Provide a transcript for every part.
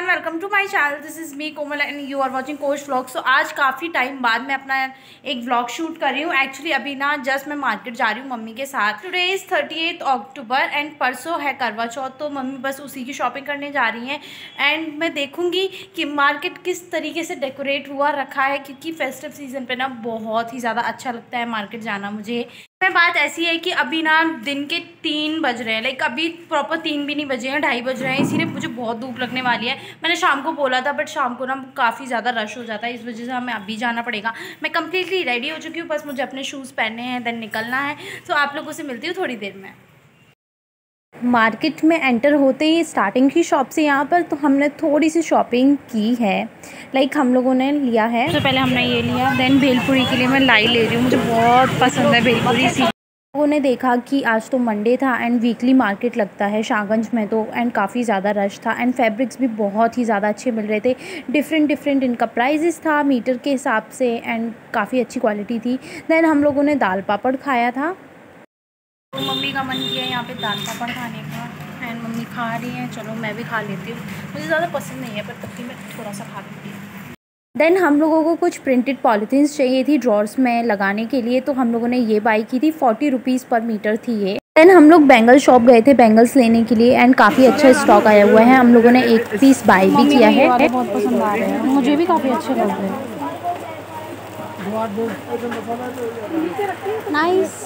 Everyone, welcome to my channel. This is me Komal and you are watching Kosh vlog. So आज काफ़ी time बाद मैं अपना एक व्लॉग शूट कर रही हूँ। एक्चुअली अभी ना जस्ट मैं मार्केट जा रही हूँ मम्मी के साथ। टुडे इज़ 30 अक्टूबर एंड परसों है करवा चौथ, तो मम्मी बस उसी की शॉपिंग करने जा रही हैं। एंड मैं देखूँगी कि मार्केट किस तरीके से डेकोरेट हुआ रखा है, क्योंकि फेस्टिव सीज़न पर ना बहुत ही ज़्यादा अच्छा लगता है मार्केट जाना मुझे। बात ऐसी है कि अभी ना दिन के 3 बज रहे हैं, लाइक अभी प्रॉपर 3 भी नहीं बजे हैं, 2:30 बज रहे हैं। इसीलिए मुझे बहुत धूप लगने वाली है। मैंने शाम को बोला था, बट शाम को ना काफ़ी ज़्यादा रश हो जाता है, इस वजह से हमें अभी जाना पड़ेगा। मैं कम्प्लीटली रेडी हो चुकी हूँ, बस मुझे अपने शूज़ पहनने हैं, देन निकलना है। तो आप लोगों से मिलती हूँ थोड़ी देर में। मार्केट में एंटर होते ही स्टार्टिंग की शॉप से यहाँ पर तो हमने थोड़ी सी शॉपिंग की है। लाइक हम लोगों ने लिया है, सबसे पहले हमने ये लिया, देन भेलपुरी के लिए मैं लाई ले रही हूँ, मुझे बहुत पसंद है भेलपुरी। लोगों ने देखा कि आज तो मंडे था एंड वीकली मार्केट लगता है शाहगंज में, तो एंड काफ़ी ज़्यादा रश था एंड फैब्रिक्स भी बहुत ही ज़्यादा अच्छे मिल रहे थे। डिफरेंट इनका प्राइजेस था मीटर के हिसाब से एंड काफ़ी अच्छी क्वालिटी थी। देन हम लोगों ने दाल पापड़ खाया था। तो मम्मी का मन किया यहाँ पे दाल पापड़ खाने का एंड मम्मी खा रही हैं, चलो मैं भी खा लेती हूँ। मुझे ज़्यादा पसंद नहीं है, पर तब भी मैं थोड़ा सा खा लेती हूँ। देन हम लोगों को कुछ प्रिंटेड पॉलीथीन्स चाहिए थी ड्रॉर्स में लगाने के लिए, तो हम लोगों ने ये बाई की थी। 40 रुपीज़ पर मीटर थी ये। देन हम लोग बैंगल शॉप गए थे बैंगल्स लेने के लिए एंड काफ़ी अच्छा स्टॉक आया हुआ है। हम लोगों ने एक पीस बाई भी किया है। बहुत पसंद आ रहे हैं, मुझे भी काफ़ी अच्छे लग रहे हैं। नाइस,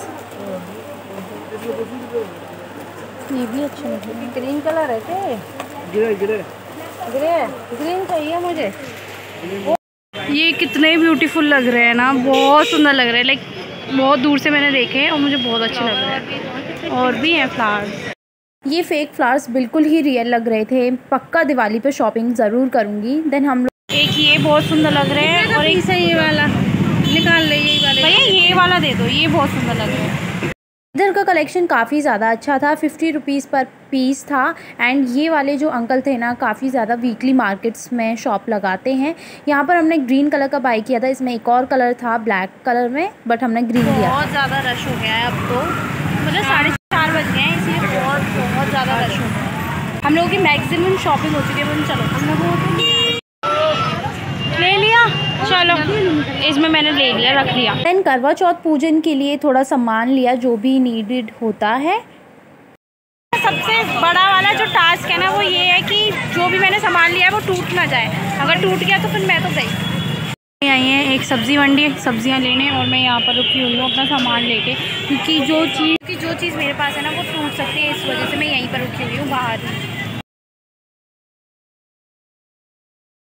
ये भी अच्छे लग रहे हैं। ग्रीन कलर है क्या? ग्रीन चाहिए मुझे। ये कितने ब्यूटीफुल लग रहे हैं ना, बहुत सुंदर लग रहे हैं। लाइक बहुत दूर से मैंने देखे हैं और मुझे बहुत अच्छे लग रहे हैं। और भी हैं फ्लावर्स, ये फेक फ्लावर्स बिल्कुल ही रियल लग रहे थे। पक्का दिवाली पे शॉपिंग ज़रूर करूँगी। देन हम लोग एक ये बहुत सुंदर लग रहे हैं और एक ये वाला निकाल ले, यही वाले भैया, ये वाला दे दो, ये बहुत सुंदर लग रहा है। इधर का कलेक्शन काफ़ी ज़्यादा अच्छा था, 50 रुपीज़ पर पीस था। एंड ये वाले जो अंकल थे ना, काफ़ी ज़्यादा वीकली मार्केट्स में शॉप लगाते हैं। यहाँ पर हमने ग्रीन कलर का बाई किया था, इसमें एक और कलर था ब्लैक कलर में, बट हमने ग्रीन लिया। बहुत ज़्यादा रश हो गया है अब तो, मतलब 4:30 बज गए हैं, इसलिए बहुत ज़्यादा रश हो गया है। हम लोगों की मैक्सिमम शॉपिंग हो चुकी है। चलो हम लोगों को ले लिया, चलो इसमें मैंने ले लिया, रख लिया। देन करवा चौथ पूजन के लिए थोड़ा सामान लिया जो भी नीडेड होता है। सबसे बड़ा वाला जो टास्क है ना, वो ये है कि जो भी मैंने सामान लिया है वो टूट ना जाए। अगर टूट गया तो फिर मैं तो गई। आई है एक सब्ज़ी मंडी सब्जियां लेने, और मैं यहाँ पर रुकी हुई हूँ अपना सामान लेके, क्योंकि जो चीज़ मेरे पास है ना वो टूट सकती है, इस वजह से मैं यहीं पर रुकी हुई हूँ बाहर।